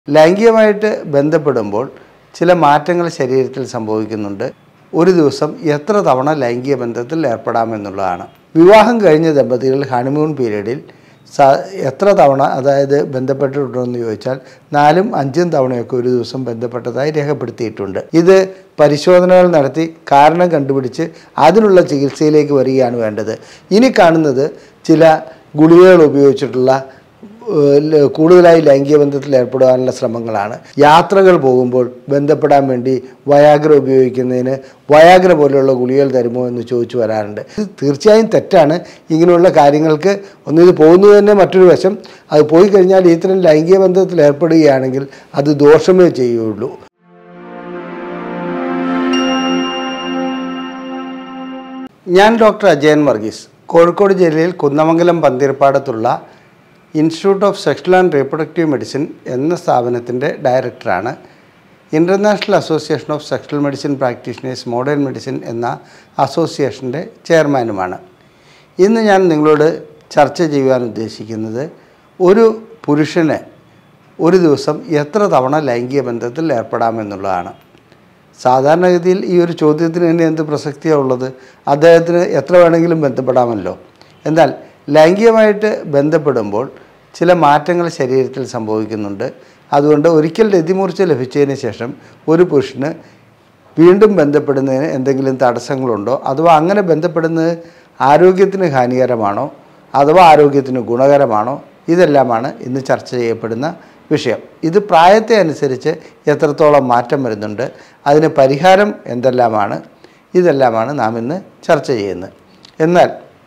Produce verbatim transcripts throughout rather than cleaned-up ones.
ലൈംഗികമായിട്ട് ബന്ധപ്പെടുമ്പോൾ ചില മാറ്റങ്ങൾ ശരീരത്തിൽ സംഭവിക്കുന്നുണ്ട്. ഒരു ദിവസം എത്ര തവണ ലൈംഗിക ബന്ധത്തിൽ ഏർപ്പെടാമെന്നുള്ളതാണ്. വിവാഹം കഴിഞ്ഞ ദമ്പതികൾ ഹണിമൂൺ പീരീഡിൽ എത്ര തവണ അതായത് ബന്ധപ്പെട്ടിട്ടുണ്ടോ എന്ന് ചോദിച്ചാൽ നാലും അഞ്ചും തവണയൊക്കെ ഒരു ദിവസം ബന്ധപ്പെട്ടതായി രേഖപ്പെടുത്തിയിട്ടുണ്ട്. ഇത് പരിശോധനകൾ നടത്തി കാരണം കണ്ടുപിടിച്ച് അതിനുള്ള ചികിത്സയിലേക്ക് വരികയാണ് വേണ്ടത്. ഇനി കാണുന്നത് ചില ഗുളികകൾ ഉപയോഗിച്ചിട്ടുള്ള കൂടുതലായി ലൈംഗിക ബന്ധത്തിൽ ഏർപ്പെടുവാനുള്ള ശ്രമങ്ങളാണ്. യാത്രകൾ പോകുമ്പോൾ ബന്ധപ്പെടാൻ വേണ്ടി വയാഗ്ര ഉപയോഗിക്കുന്നതിന് വയാഗ്ര പോലെയുള്ള ഗുളികകൾ തരുമോ എന്ന് ചോദിച്ചു വരാറുണ്ട്. ഇത് തീർച്ചയായും തെറ്റാണ്. ഇങ്ങനെയുള്ള കാര്യങ്ങൾക്ക് ഒന്നിത് പോകുന്നത് തന്നെ മറ്റൊരു വശം. അത് പോയി കഴിഞ്ഞാൽ ഇത്തരം ലൈംഗിക ബന്ധത്തിൽ ഏർപ്പെടുകയാണെങ്കിൽ അത് ദോഷമേ ചെയ്യുള്ളൂ. ഞാൻ ഡോക്ടർ അജയൻ വർഗീസ്, കോഴിക്കോട് ജില്ലയിൽ കുന്നമംഗലം പന്തീർപ്പാടത്തുള്ള institute of sexual and reproductive medicine എന്ന സ്ഥാപനത്തിൻ്റെ ഡയറക്ടറാണ്. International association of sexual medicine practitioners modern medicine എന്ന അസോസിയേഷൻ്റെ ചെയർമാനുമാണ്. ഇന്ന് ഞാൻ നിങ്ങളോട് ചർച്ച ചെയ്യുവാൻ ഉദ്ദേശിക്കുന്നത് ഒരു പുരുഷന് ഒരു ദിവസം എത്ര തവണ ലൈംഗിക ബന്ധത്തിൽ ഏർപ്പെടാമെന്നുള്ളതാണ്. സാധാരണഗതിയിൽ ഈ ഒരു ചോദ്യത്തിന് തന്നെ എന്ത് പ്രസക്തിയാണ് ഉള്ളത്? അദ്ദേഹത്തിന് എത്ര വേണമെങ്കിലും ബന്ധപ്പെടാമല്ലോ. എന്നാൽ ലൈംഗികമായിട്ട് ബന്ധപ്പെടുമ്പോൾ ചില മാറ്റങ്ങൾ ശരീരത്തിൽ സംഭവിക്കുന്നുണ്ട്. അതുകൊണ്ട് ഒരിക്കൽ രതിമൂർച്ച ലഭിച്ചതിന് ശേഷം ഒരു പുരുഷന് വീണ്ടും ബന്ധപ്പെടുന്നതിന് എന്തെങ്കിലും തടസ്സങ്ങളുണ്ടോ, അഥവാ അങ്ങനെ ബന്ധപ്പെടുന്നത് ആരോഗ്യത്തിന് ഹാനികരമാണോ അഥവാ ആരോഗ്യത്തിന് ഗുണകരമാണോ, ഇതെല്ലാമാണ് ഇന്ന് ചർച്ച ചെയ്യപ്പെടുന്ന വിഷയം. ഇത് പ്രായത്തെ അനുസരിച്ച് എത്രത്തോളം മാറ്റം വരുന്നുണ്ട്, അതിന് പരിഹാരം എന്തെല്ലാമാണ്, ഇതെല്ലാമാണ് നാം ഇന്ന് ചർച്ച ചെയ്യുന്നത്. എന്നാൽ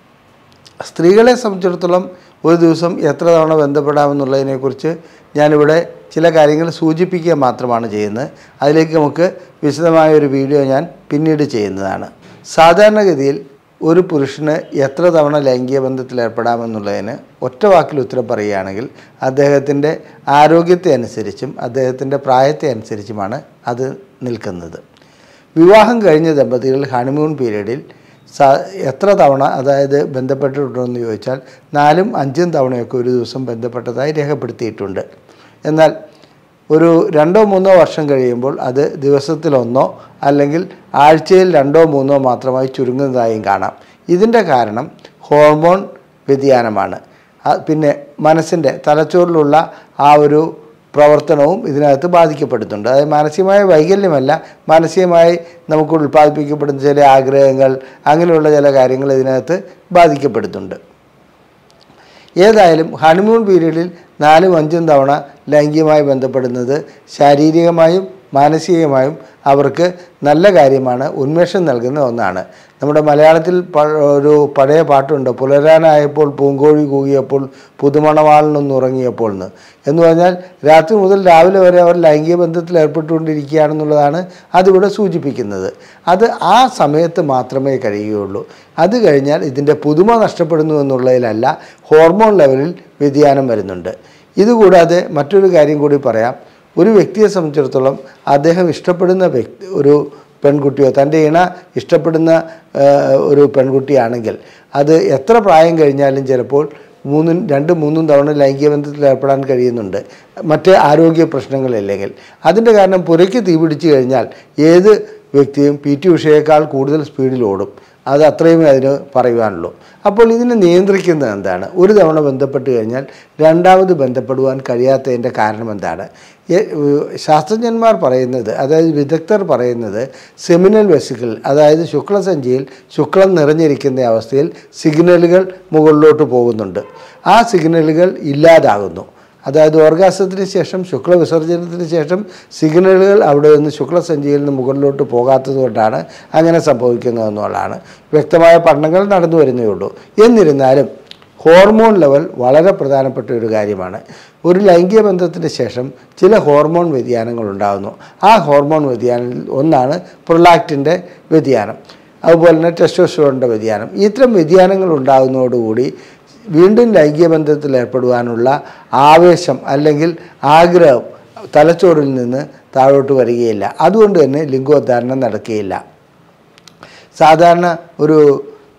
സ്ത്രീകളെ സംബന്ധിച്ചിടത്തോളം ഒരു ദിവസം എത്ര തവണ ബന്ധപ്പെടാമെന്നുള്ളതിനെക്കുറിച്ച് ഞാനിവിടെ ചില കാര്യങ്ങൾ സൂചിപ്പിക്കുക മാത്രമാണ് ചെയ്യുന്നത്. അതിലേക്ക് നമുക്ക് വിശദമായൊരു വീഡിയോ ഞാൻ പിന്നീട് ചെയ്യുന്നതാണ്. സാധാരണഗതിയിൽ ഒരു പുരുഷന് എത്ര തവണ ലൈംഗിക ബന്ധത്തിൽ ഏർപ്പെടാമെന്നുള്ളതിന് ഒറ്റ വാക്കിൽ ഉത്തരം പറയുകയാണെങ്കിൽ അദ്ദേഹത്തിൻ്റെ ആരോഗ്യത്തെ അനുസരിച്ചും അദ്ദേഹത്തിൻ്റെ പ്രായത്തെ അനുസരിച്ചുമാണ് അത് നിൽക്കുന്നത്. വിവാഹം കഴിഞ്ഞ ദമ്പതികൾ ഹണിമൂൺ പീരീഡിൽ എത്ര തവണ അതായത് ബന്ധപ്പെട്ടിട്ടുണ്ടോ എന്ന് ചോദിച്ചാൽ നാലും അഞ്ചും തവണയൊക്കെ ഒരു ദിവസം ബന്ധപ്പെട്ടതായി രേഖപ്പെടുത്തിയിട്ടുണ്ട്. എന്നാൽ ഒരു രണ്ടോ മൂന്നോ വർഷം കഴിയുമ്പോൾ അത് ദിവസത്തിലൊന്നോ അല്ലെങ്കിൽ ആഴ്ചയിൽ രണ്ടോ മൂന്നോ മാത്രമായി ചുരുങ്ങുന്നതായും കാണാം. ഇതിൻ്റെ കാരണം ഹോർമോൺ വ്യതിയാനമാണ്. പിന്നെ മനസ്സിൻ്റെ തലച്ചോറിലുള്ള ആ ഒരു പ്രവർത്തനവും ഇതിനകത്ത് ബാധിക്കപ്പെടുന്നുണ്ട്. അതായത് മാനസികമായ വൈകല്യമല്ല, മാനസികമായി നമുക്ക് ഉൽപ്പാദിപ്പിക്കപ്പെടുന്ന ചില ആഗ്രഹങ്ങൾ, അങ്ങനെയുള്ള ചില കാര്യങ്ങൾ ഇതിനകത്ത് ബാധിക്കപ്പെടുന്നുണ്ട്. ഏതായാലും ഹണിമൂൺ പീരീഡിൽ നാലും അഞ്ചും തവണ ലൈംഗികമായി ബന്ധപ്പെടുന്നത് ശാരീരികമായും മാനസികമായും അവർക്ക് നല്ല കാര്യമാണ്, ഉന്മേഷം നൽകുന്ന ഒന്നാണ്. നമ്മുടെ മലയാളത്തിൽ ഒരു പഴയ പാട്ടുണ്ട്, പുലരാനായപ്പോൾ പൂങ്കോഴി കൂകിയപ്പോൾ പുതുമണവാളിനൊന്ന് ഉറങ്ങിയപ്പോൾ എന്ന് എന്ന് പറഞ്ഞാൽ രാത്രി മുതൽ രാവിലെ വരെ അവർ ലൈംഗിക ബന്ധത്തിൽ ഏർപ്പെട്ടുകൊണ്ടിരിക്കുകയാണെന്നുള്ളതാണ് അതിവിടെ സൂചിപ്പിക്കുന്നത്. അത് ആ സമയത്ത് മാത്രമേ കഴിയുകയുള്ളൂ. അത് കഴിഞ്ഞാൽ ഇതിൻ്റെ പുതുമ നഷ്ടപ്പെടുന്നു എന്നുള്ളതിലല്ല, ഹോർമോൺ ലെവലിൽ വ്യതിയാനം വരുന്നുണ്ട്. ഇതുകൂടാതെ മറ്റൊരു കാര്യം കൂടി പറയാം. ഒരു വ്യക്തിയെ സംബന്ധിച്ചിടത്തോളം അദ്ദേഹം ഇഷ്ടപ്പെടുന്ന വ്യക്തി ഒരു പെൺകുട്ടിയോ തൻ്റെ ഇണ ഇഷ്ടപ്പെടുന്ന ഒരു പെൺകുട്ടിയാണെങ്കിൽ അത് എത്ര പ്രായം കഴിഞ്ഞാലും ചിലപ്പോൾ മൂന്നും രണ്ടും മൂന്നും തവണ ലൈംഗിക ബന്ധത്തിൽ ഏർപ്പെടാൻ കഴിയുന്നുണ്ട്, മറ്റ് ആരോഗ്യ പ്രശ്നങ്ങളില്ലെങ്കിൽ. അതിൻ്റെ കാരണം പുരയ്ക്ക് തീ പിടിച്ചു കഴിഞ്ഞാൽ ഏത് വ്യക്തിയും പി ടി ഉഷയേക്കാൾ കൂടുതൽ സ്പീഡിൽ ഓടും. അത് അത്രയുമേ അതിന് പറയുവാനുള്ളൂ. അപ്പോൾ ഇതിനെ നിയന്ത്രിക്കുന്നത് എന്താണ്? ഒരു തവണ ബന്ധപ്പെട്ട് കഴിഞ്ഞാൽ രണ്ടാമത് ബന്ധപ്പെടുവാൻ കഴിയാത്തതിൻ്റെ കാരണം എന്താണ്? ശാസ്ത്രജ്ഞന്മാർ പറയുന്നത്, അതായത് വിദഗ്ധർ പറയുന്നത്, സെമിനൽ വെസിക്കിൾ അതായത് ശുക്ലസഞ്ചിയിൽ ശുക്ലം നിറഞ്ഞിരിക്കുന്ന അവസ്ഥയിൽ സിഗ്നലുകൾ മുകളിലോട്ട് പോകുന്നുണ്ട്. ആ സിഗ്നലുകൾ ഇല്ലാതാകുന്നു. അതായത് ഓർഗാസത്തിന് ശേഷം ശുക്ലവിസർജനത്തിന് ശേഷം സിഗ്നലുകൾ അവിടെ നിന്ന് ശുക്ലസഞ്ചിയിൽ നിന്ന് മുകളിലോട്ട് പോകാത്തത് കൊണ്ടാണ് അങ്ങനെ സംഭവിക്കുന്നതെന്നുള്ളതാണ്. വ്യക്തമായ പഠനങ്ങൾ നടന്നു വരുന്നേ ഉള്ളൂ. എന്നിരുന്നാലും ഹോർമോൺ ലെവൽ വളരെ പ്രധാനപ്പെട്ട ഒരു കാര്യമാണ്. ഒരു ലൈംഗിക ബന്ധത്തിന് ശേഷം ചില ഹോർമോൺ വ്യതിയാനങ്ങൾ ഉണ്ടാകുന്നു. ആ ഹോർമോൺ വ്യതിയാനത്തിൽ ഒന്നാണ് പ്രൊലാക്റ്റിൻ്റെ വ്യതിയാനം, അതുപോലെ തന്നെ ടെസ്റ്റോസ്റ്ററോണിൻ്റെ വ്യതിയാനം. ഇത്തരം വ്യതിയാനങ്ങൾ ഉണ്ടാകുന്നതോടുകൂടി വീണ്ടും ലൈംഗിക ബന്ധത്തിൽ ഏർപ്പെടുവാനുള്ള ആവേശം അല്ലെങ്കിൽ ആഗ്രഹം തലച്ചോറിൽ നിന്ന് താഴോട്ട് വരികയില്ല. അതുകൊണ്ട് തന്നെ ലിംഗോദ്ധാരണം നടക്കുകയില്ല. സാധാരണ ഒരു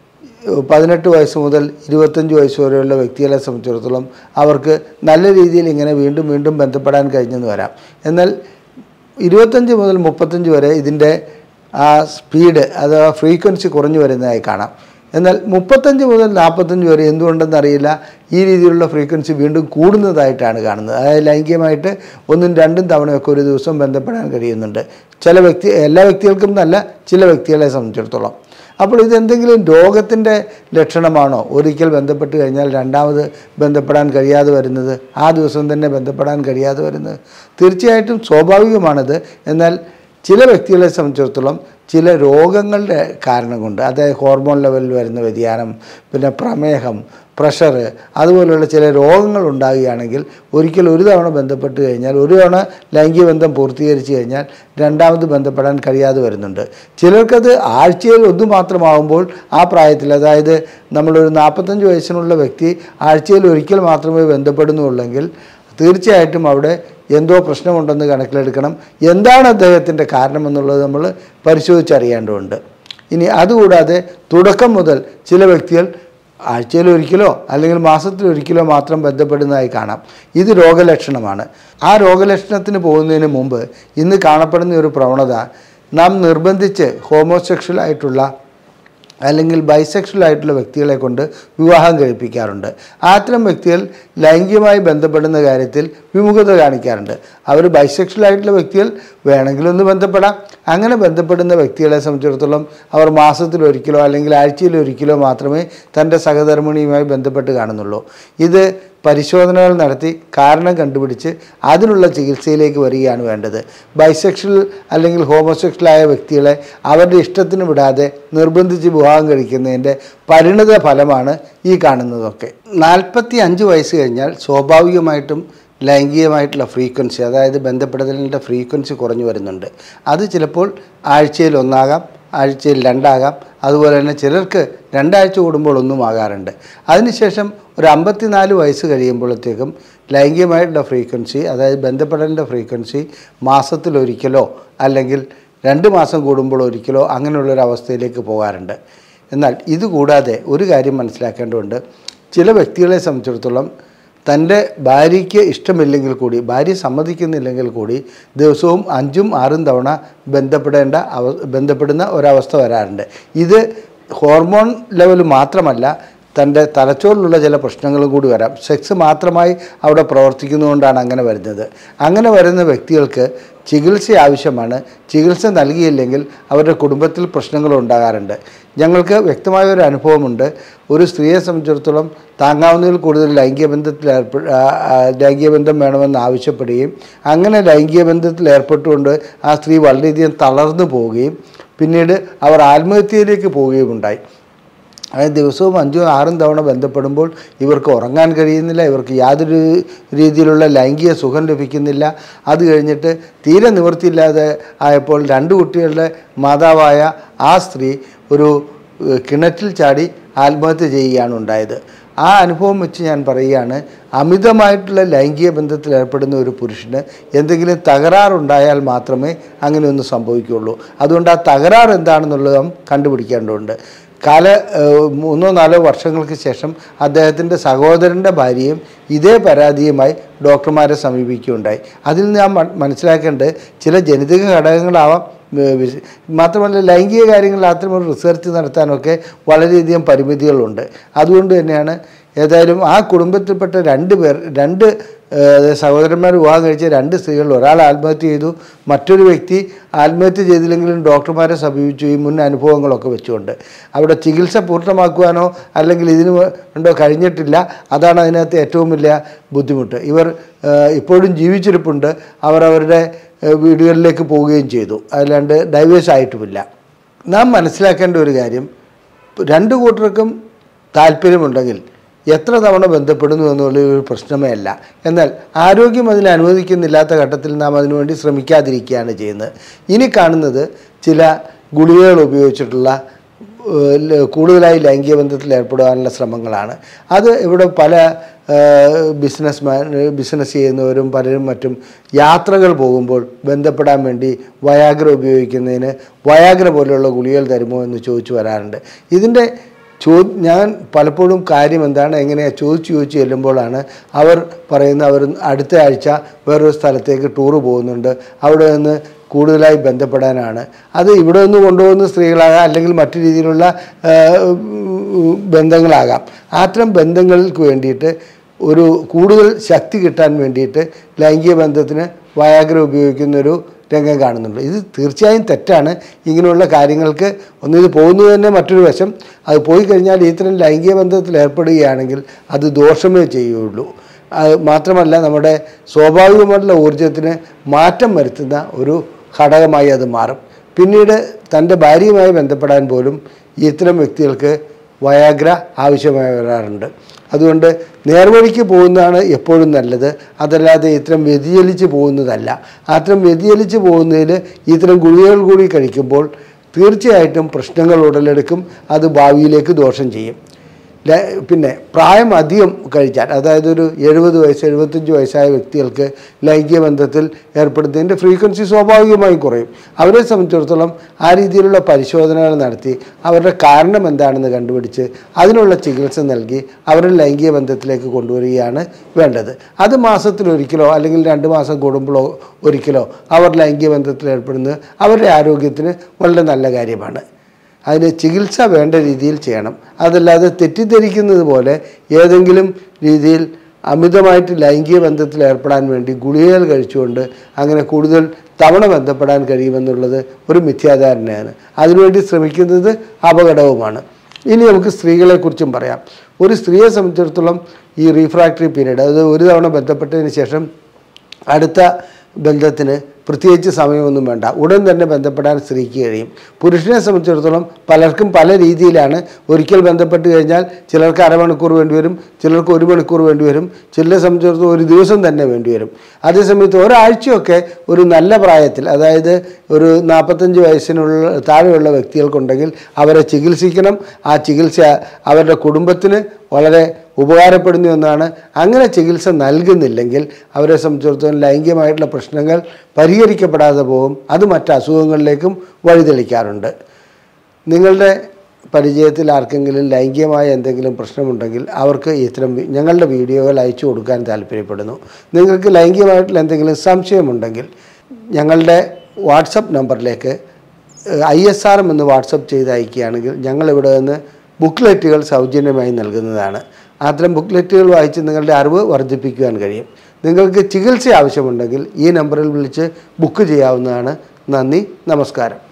പതിനെട്ട് വയസ്സ് മുതൽ ഇരുപത്തഞ്ച് വയസ്സ് വരെയുള്ള വ്യക്തികളെ സംബന്ധിച്ചിടത്തോളം അവർക്ക് നല്ല രീതിയിൽ ഇങ്ങനെ വീണ്ടും വീണ്ടും ബന്ധപ്പെടാൻ കഴിഞ്ഞെന്ന് വരാം. എന്നാൽ ഇരുപത്തഞ്ച് മുതൽ മുപ്പത്തഞ്ച് വരെ ഇതിൻ്റെ ആ സ്പീഡ് അഥവാ ഫ്രീക്വൻസി കുറഞ്ഞു വരുന്നതായി കാണാം. എന്നാൽ മുപ്പത്തഞ്ച് മുതൽ നാൽപ്പത്തഞ്ച് വരെ എന്തുകൊണ്ടെന്നറിയില്ല ഈ രീതിയിലുള്ള ഫ്രീക്വൻസി വീണ്ടും കൂടുന്നതായിട്ടാണ് കാണുന്നത്. അതായത് ലൈംഗികമായിട്ട് ഒന്നും രണ്ടും തവണയൊക്കെ ഒരു ദിവസം ബന്ധപ്പെടാൻ കഴിയുന്നുണ്ട്. ചില വ്യക്തി എല്ലാ വ്യക്തികൾക്കും എന്നല്ല, ചില വ്യക്തികളെ സംബന്ധിച്ചിടത്തോളം. അപ്പോൾ ഇതെന്തെങ്കിലും രോഗത്തിൻ്റെ ലക്ഷണമാണോ? ഒരിക്കൽ ബന്ധപ്പെട്ട് കഴിഞ്ഞാൽ രണ്ടാമത് ബന്ധപ്പെടാൻ കഴിയാതെ വരുന്നത്, ആ ദിവസം തന്നെ ബന്ധപ്പെടാൻ കഴിയാതെ വരുന്നത്? തീർച്ചയായിട്ടും സ്വാഭാവികമാണത്. എന്നാൽ ചില വ്യക്തികളെ സംബന്ധിച്ചിടത്തോളം ചില രോഗങ്ങളുടെ കാരണം കൊണ്ട്, അതായത് ഹോർമോൺ ലെവലിൽ വരുന്ന വ്യതിയാനം, പിന്നെ പ്രമേഹം, പ്രഷർ, അതുപോലെയുള്ള ചില രോഗങ്ങൾ ഉണ്ടാകുകയാണെങ്കിൽ ഒരിക്കൽ ഒരു തവണ ബന്ധപ്പെട്ട് കഴിഞ്ഞാൽ, ഒരു തവണ ലൈംഗിക ബന്ധം പൂർത്തീകരിച്ച് കഴിഞ്ഞാൽ രണ്ടാമത് ബന്ധപ്പെടാൻ കഴിയാതെ വരുന്നുണ്ട്. ചിലർക്കത് ആഴ്ചയിൽ ഒന്ന് മാത്രമാകുമ്പോൾ ആ പ്രായത്തിൽ, അതായത് നമ്മളൊരു നാൽപ്പത്തഞ്ച് വയസ്സിനുള്ള വ്യക്തി ആഴ്ചയിൽ ഒരിക്കൽ മാത്രമേ ബന്ധപ്പെടുന്നുള്ളെങ്കിൽ തീർച്ചയായിട്ടും അവിടെ എന്തോ പ്രശ്നമുണ്ടെന്ന് കണക്കിലെടുക്കണം. എന്താണ് അദ്ദേഹത്തിൻ്റെ കാരണമെന്നുള്ളത് നമ്മൾ പരിശോധിച്ചറിയേണ്ടതുണ്ട്. ഇനി അതുകൂടാതെ തുടക്കം മുതൽ ചില വ്യക്തികൾ ആഴ്ചയിൽ ഒരിക്കലോ അല്ലെങ്കിൽ മാസത്തിൽ ഒരിക്കലോ മാത്രം ബന്ധപ്പെടുന്നതായി കാണാം. ഇത് രോഗലക്ഷണമാണ്. ആ രോഗലക്ഷണത്തിന് പോകുന്നതിന് മുമ്പ് ഇന്ന് കാണപ്പെടുന്ന ഒരു പ്രവണത, നാം നിർബന്ധിച്ച് ഹോമോസെക്ഷൽ ആയിട്ടുള്ള അല്ലെങ്കിൽ ബൈസെക്ഷൽ ആയിട്ടുള്ള വ്യക്തികളെ കൊണ്ട് വിവാഹം കഴിപ്പിക്കാറുണ്ട്. അത്തരം വ്യക്തികൾ ലൈംഗികമായി ബന്ധപ്പെടുന്ന കാര്യത്തിൽ വിമുഖത കാണിക്കാറുണ്ട്. അവർ ബൈസെക്ഷൽ ആയിട്ടുള്ള വ്യക്തികൾ വേണമെങ്കിൽ ഒന്ന് ബന്ധപ്പെടാം. അങ്ങനെ ബന്ധപ്പെടുന്ന വ്യക്തികളെ സംബന്ധിച്ചിടത്തോളം അവർ മാസത്തിൽ ഒരിക്കലോ അല്ലെങ്കിൽ ആഴ്ചയിൽ ഒരിക്കലോ മാത്രമേ തൻ്റെ സഹധർമ്മിണിയുമായി ബന്ധപ്പെട്ട് കാണുന്നുള്ളൂ. ഇത് പരിശോധനകൾ നടത്തി കാരണം കണ്ടുപിടിച്ച് അതിനുള്ള ചികിത്സയിലേക്ക് വരികയാണ് വേണ്ടത്. ബൈസെക്ഷൽ അല്ലെങ്കിൽ ഹോമോസെക്ഷലായ വ്യക്തികളെ അവരുടെ ഇഷ്ടത്തിന് വിടാതെ നിർബന്ധിച്ച് വിവാഹം കഴിക്കുന്നതിൻ്റെ പരിണിത ഫലമാണ് ഈ കാണുന്നതൊക്കെ. നാൽപ്പത്തി അഞ്ച് വയസ്സ് കഴിഞ്ഞാൽ സ്വാഭാവികമായിട്ടും ലൈംഗികമായിട്ടുള്ള ഫ്രീക്വൻസി, അതായത് ബന്ധപ്പെടുത്തലിൻ്റെ ഫ്രീക്വൻസി കുറഞ്ഞു വരുന്നുണ്ട്. അത് ചിലപ്പോൾ ആഴ്ചയിൽ ഒന്നാകാം, ആഴ്ചയിൽ രണ്ടാകാം, അതുപോലെ തന്നെ ചിലർക്ക് രണ്ടാഴ്ച കൂടുമ്പോൾ ഒന്നും ആകാറുണ്ട്. അതിനുശേഷം ഒരു അമ്പത്തിനാല് വയസ്സ് കഴിയുമ്പോഴത്തേക്കും ലൈംഗികമായിട്ടുള്ള ഫ്രീക്വൻസി, അതായത് ബന്ധപ്പെടലിൻ്റെ ഫ്രീക്വൻസി മാസത്തിലൊരിക്കലോ അല്ലെങ്കിൽ രണ്ട് മാസം കൂടുമ്പോൾ ഒരിക്കലോ അങ്ങനെയുള്ളൊരവസ്ഥയിലേക്ക് പോകാറുണ്ട്. എന്നാൽ ഇതുകൂടാതെ ഒരു കാര്യം മനസ്സിലാക്കേണ്ടതുണ്ട്. ചില വ്യക്തികളെ സംബന്ധിച്ചിടത്തോളം തൻ്റെ ഭാര്യയ്ക്ക് ഇഷ്ടമില്ലെങ്കിൽ കൂടി, ഭാര്യ സമ്മതിക്കുന്നില്ലെങ്കിൽ കൂടി ദിവസവും അഞ്ചും ആറും തവണ ബന്ധപ്പെടേണ്ട അവ ബന്ധപ്പെടുന്ന ഒരവസ്ഥ വരാറുണ്ട്. ഇത് ഹോർമോൺ ലെവൽ മാത്രമല്ല, തൻ്റെ തലച്ചോറിലുള്ള ചില പ്രശ്നങ്ങളും കൂടി വരാം. സെക്സ് മാത്രമായി അവിടെ പ്രവർത്തിക്കുന്നതുകൊണ്ടാണ് അങ്ങനെ വരുന്നത്. അങ്ങനെ വരുന്ന വ്യക്തികൾക്ക് ചികിത്സ ആവശ്യമാണ്. ചികിത്സ നൽകിയില്ലെങ്കിൽ അവരുടെ കുടുംബത്തിൽ പ്രശ്നങ്ങൾ ഉണ്ടാകാറുണ്ട്. ഞങ്ങൾക്ക് വ്യക്തമായ ഒരു അനുഭവമുണ്ട്. ഒരു സ്ത്രീയെ സംബന്ധിച്ചിടത്തോളം താങ്ങാവുന്നതിൽ കൂടുതൽ ലൈംഗിക ബന്ധത്തിൽ ഏർപ്പെ ലൈംഗിക ബന്ധം വേണമെന്ന് ആവശ്യപ്പെടുകയും അങ്ങനെ ലൈംഗിക ബന്ധത്തിൽ ഏർപ്പെട്ടുകൊണ്ട് ആ സ്ത്രീ വളരെയധികം തളർന്നു പോവുകയും പിന്നീട് അവർ ആത്മഹത്യയിലേക്ക് പോവുകയും ഉണ്ടായി. അതായത് ദിവസവും അഞ്ചും ആറും തവണ ബന്ധപ്പെടുമ്പോൾ ഇവർക്ക് ഉറങ്ങാൻ കഴിയുന്നില്ല, ഇവർക്ക് യാതൊരു രീതിയിലുള്ള ലൈംഗിക സുഖം ലഭിക്കുന്നില്ല. അത് കഴിഞ്ഞിട്ട് തീരെ നിവൃത്തിയില്ലാതെ ആയപ്പോൾ രണ്ട് കുട്ടികളുടെ മാതാവായ ആ സ്ത്രീ ഒരു കിണറ്റിൽ ചാടി ആത്മഹത്യ ചെയ്യുകയാണ് ഉണ്ടായത്. ആ അനുഭവം വെച്ച് ഞാൻ പറയുകയാണ്, അമിതമായിട്ടുള്ള ലൈംഗിക ബന്ധത്തിൽ ഏർപ്പെടുന്ന ഒരു പുരുഷന് എന്തെങ്കിലും തകരാറുണ്ടായാൽ മാത്രമേ അങ്ങനെയൊന്നും സംഭവിക്കുകയുള്ളൂ. അതുകൊണ്ട് ആ തകരാറ് എന്താണെന്നുള്ളത് കണ്ടുപിടിക്കേണ്ടതുണ്ട്. കാല മൂന്നോ നാലോ വർഷങ്ങൾക്ക് ശേഷം അദ്ദേഹത്തിൻ്റെ സഹോദരൻ്റെ ഭാര്യയും ഇതേ പരാതിയുമായി ഡോക്ടർമാരെ സമീപിക്കുകയുണ്ടായി. അതിൽ നാം മനസ്സിലാക്കേണ്ടത് ചില ജനിതക ഘടകങ്ങളാവാം, മാത്രമല്ല ലൈംഗിക കാര്യങ്ങളിൽ അത്തരമൊരു റിസർച്ച് നടത്താനൊക്കെ വളരെയധികം പരിമിതികളുണ്ട്. അതുകൊണ്ട് തന്നെയാണ് ഏതായാലും ആ കുടുംബത്തിൽപ്പെട്ട രണ്ട് പേർ രണ്ട് സഹോദരന്മാർ വിവാഹം കഴിച്ച രണ്ട് സ്ത്രീകളിൽ ഒരാൾ ആത്മഹത്യ ചെയ്തു, മറ്റൊരു വ്യക്തി ആത്മഹത്യ ചെയ്തില്ലെങ്കിലും ഡോക്ടർമാരെ സമീപിച്ചു. ഈ മുൻ അനുഭവങ്ങളൊക്കെ വെച്ചുകൊണ്ട് അവിടെ ചികിത്സ പൂർണ്ണമാക്കുവാനോ അല്ലെങ്കിൽ ഇതിന് ഉണ്ടോ കഴിഞ്ഞിട്ടില്ല. അതാണ് അതിനകത്ത് ഏറ്റവും വലിയ ബുദ്ധിമുട്ട്. ഇവർ ഇപ്പോഴും ജീവിച്ചിരിപ്പുണ്ട്, അവർ അവരുടെ വീടുകളിലേക്ക് പോവുകയും ചെയ്തു, അല്ലാണ്ട് ഡൈവേഴ്സ് ആയിട്ടുമില്ല. നാം മനസ്സിലാക്കേണ്ട ഒരു കാര്യം, രണ്ട് കൂട്ടർക്കും താല്പര്യമുണ്ടെങ്കിൽ എത്ര തവണ ബന്ധപ്പെടുന്നു എന്നുള്ളൊരു പ്രശ്നമേ അല്ല. എന്നാൽ ആരോഗ്യം അതിന് അനുവദിക്കുന്നില്ലാത്ത ഘട്ടത്തിൽ നാം അതിനുവേണ്ടി ശ്രമിക്കാതിരിക്കുകയാണ് ചെയ്യുന്നത്. ഇനി കാണുന്നത് ചില ഗുളികകൾ ഉപയോഗിച്ചിട്ടുള്ള കൂടുതലായി ലൈംഗിക ബന്ധത്തിൽ ഏർപ്പെടുവാനുള്ള ശ്രമങ്ങളാണ്. അത് ഇവിടെ പല ബിസിനസ്മാൻ ബിസിനസ് ചെയ്യുന്നവരും പലരും മറ്റും യാത്രകൾ പോകുമ്പോൾ ബന്ധപ്പെടാൻ വേണ്ടി വയാഗ്ര ഉപയോഗിക്കുന്നതിന് വയാഗ്ര പോലെയുള്ള ഗുളികകൾ തരുമോ എന്ന് ചോദിച്ചു വരാറുണ്ട്. ഇതിൻ്റെ ചോ ഞാൻ പലപ്പോഴും കാര്യം എന്താണ് എങ്ങനെയാണ് ചോദിച്ചു ചോദിച്ച് ചെല്ലുമ്പോഴാണ് അവർ പറയുന്ന അവർ അടുത്ത ആഴ്ച വേറൊരു സ്ഥലത്തേക്ക് ടൂറ് പോകുന്നുണ്ട്, അവിടെ നിന്ന് കൂടുതലായി ബന്ധപ്പെടാനാണ്. അത് ഇവിടെ നിന്ന് കൊണ്ടുപോകുന്ന സ്ത്രീകളാകാം, അല്ലെങ്കിൽ മറ്റു രീതിയിലുള്ള ബന്ധങ്ങളാകാം. അത്തരം ബന്ധങ്ങൾക്ക് വേണ്ടിയിട്ട് ഒരു കൂടുതൽ ശക്തി കിട്ടാൻ വേണ്ടിയിട്ട് ലൈംഗിക ബന്ധത്തിന് വയാഗ്ര ഉപയോഗിക്കുന്നൊരു രംഗം കാണുന്നുണ്ട്. ഇത് തീർച്ചയായും തെറ്റാണ്. ഇങ്ങനെയുള്ള കാര്യങ്ങൾക്ക് ഒന്ന് ഇത് പോകുന്നത് തന്നെ മറ്റൊരു വശം. അത് പോയി കഴിഞ്ഞാൽ ഇത്തരം ലൈംഗിക ബന്ധത്തിൽ ഏർപ്പെടുകയാണെങ്കിൽ അത് ദോഷമേ ചെയ്യുകയുള്ളൂ. അത് മാത്രമല്ല, നമ്മുടെ സ്വാഭാവികമായിട്ടുള്ള ഊർജത്തിന് മാറ്റം വരുത്തുന്ന ഒരു ഘടകമായി അത് മാറും. പിന്നീട് തൻ്റെ ഭാര്യയുമായി ബന്ധപ്പെടാൻ പോലും ഇത്തരം വ്യക്തികൾക്ക് വയാഗ്ര ആവശ്യമായി വരാറുണ്ട്. അതുകൊണ്ട് നേർവഴിക്ക് പോകുന്നതാണ് എപ്പോഴും നല്ലത്, അതല്ലാതെ ഇത്തരം വ്യതിചലിച്ച് പോകുന്നതല്ല. അത്തരം വ്യതിചലിച്ച് പോകുന്നതിൽ ഇത്തരം ഗുളികകൾ കൂടി കഴിക്കുമ്പോൾ തീർച്ചയായിട്ടും പ്രശ്നങ്ങൾ ഉടലെടുക്കും. അത് ഭാവിയിലേക്ക് ദോഷം ചെയ്യും. പിന്നെ പ്രായം അധികം കഴിച്ചാൽ, അതായത് ഒരു എഴുപത് വയസ്സ് എഴുപത്തഞ്ച് വയസ്സായ വ്യക്തികൾക്ക് ലൈംഗിക ബന്ധത്തിൽ ഏർപ്പെടുന്നതിൻ്റെ ഫ്രീക്വൻസി സ്വാഭാവികമായും കുറയും. അവരെ സംബന്ധിച്ചിടത്തോളം ആ രീതിയിലുള്ള പരിശോധനകൾ നടത്തി അവരുടെ കാരണം എന്താണെന്ന് കണ്ടുപിടിച്ച് അതിനുള്ള ചികിത്സ നൽകി അവരെ ലൈംഗിക ബന്ധത്തിലേക്ക് കൊണ്ടുവരികയാണ് വേണ്ടത്. അത് മാസത്തിലൊരിക്കലോ അല്ലെങ്കിൽ രണ്ട് മാസം കൂടുമ്പോഴോ ഒരിക്കലോ അവർ ലൈംഗിക ബന്ധത്തിൽ ഏർപ്പെടുന്നത് അവരുടെ ആരോഗ്യത്തിന് വളരെ നല്ല കാര്യമാണ്. അതിന് ചികിത്സ വേണ്ട രീതിയിൽ ചെയ്യണം. അതല്ലാതെ തെറ്റിദ്ധരിക്കുന്നത് പോലെ ഏതെങ്കിലും രീതിയിൽ അമിതമായിട്ട് ലൈംഗിക ബന്ധത്തിൽ ഏർപ്പെടാൻ വേണ്ടി ഗുളികകൾ കഴിച്ചുകൊണ്ട് അങ്ങനെ കൂടുതൽ തവണ ബന്ധപ്പെടാൻ കഴിയുമെന്നുള്ളത് ഒരു മിഥ്യാധാരണയാണ്. അതിനുവേണ്ടി ശ്രമിക്കുന്നത് അപകടവുമാണ്. ഇനി നമുക്ക് സ്ത്രീകളെക്കുറിച്ചും പറയാം. ഒരു സ്ത്രീയെ സംബന്ധിച്ചിടത്തോളം ഈ റീഫ്രാക്ടറി പീരീഡ്, അതായത് ഒരു തവണ ബന്ധപ്പെട്ടതിന് ശേഷം അടുത്ത ബന്ധത്തിന് പ്രത്യേകിച്ച് സമയമൊന്നും വേണ്ട, ഉടൻ തന്നെ ബന്ധപ്പെടാൻ സ്ത്രീക്ക് കഴിയും. പുരുഷനെ സംബന്ധിച്ചിടത്തോളം പലർക്കും പല രീതിയിലാണ്. ഒരിക്കൽ ബന്ധപ്പെട്ട് കഴിഞ്ഞാൽ ചിലർക്ക് അരമണിക്കൂർ വേണ്ടിവരും, ചിലർക്ക് ഒരു മണിക്കൂർ വേണ്ടിവരും, ചിലരെ സംബന്ധിച്ചിടത്തോളം ഒരു ദിവസം തന്നെ വേണ്ടിവരും. അതേസമയത്ത് ഒരാഴ്ചയൊക്കെ ഒരു നല്ല പ്രായത്തിൽ, അതായത് ഒരു നാൽപ്പത്തഞ്ച് വയസ്സിനുള്ള താഴെയുള്ള വ്യക്തികൾക്കുണ്ടെങ്കിൽ അവരെ ചികിത്സിക്കണം. ആ ചികിത്സ അവരുടെ കുടുംബത്തിന് വളരെ ഉപകാരപ്പെടുന്ന ഒന്നാണ്. അങ്ങനെ ചികിത്സ നൽകുന്നില്ലെങ്കിൽ അവരെ സംബന്ധിച്ചിടത്തോളം ലൈംഗികമായിട്ടുള്ള പ്രശ്നങ്ങൾ പരിഹരിക്കപ്പെടാതെ പോകും. അത് മറ്റ് അസുഖങ്ങളിലേക്കും വഴിതെളിക്കാറുണ്ട്. നിങ്ങളുടെ പരിചയത്തിൽ ആർക്കെങ്കിലും ലൈംഗികമായ എന്തെങ്കിലും പ്രശ്നമുണ്ടെങ്കിൽ അവർക്ക് ഇത്തരം ഞങ്ങളുടെ വീഡിയോകൾ അയച്ചു കൊടുക്കാൻ താല്പര്യപ്പെടുന്നു. നിങ്ങൾക്ക് ലൈംഗികമായിട്ടുള്ള എന്തെങ്കിലും സംശയമുണ്ടെങ്കിൽ ഞങ്ങളുടെ വാട്സപ്പ് നമ്പറിലേക്ക് ഐ എസ് ആർ എം എന്ന് വാട്സപ്പ് ചെയ്ത് അയക്കുകയാണെങ്കിൽ ഞങ്ങളിവിടെ നിന്ന് ബുക്ക്ലെറ്റുകൾ സൗജന്യമായി നൽകുന്നതാണ്. അത്തരം ബുക്ക്ലെറ്റുകൾ വായിച്ച് നിങ്ങളുടെ അറിവ് വർദ്ധിപ്പിക്കുവാൻ കഴിയും. നിങ്ങൾക്ക് ചികിത്സ ആവശ്യമുണ്ടെങ്കിൽ ഈ നമ്പറിൽ വിളിച്ച് ബുക്ക് ചെയ്യാവുന്നതാണ്. നന്ദി, നമസ്കാരം.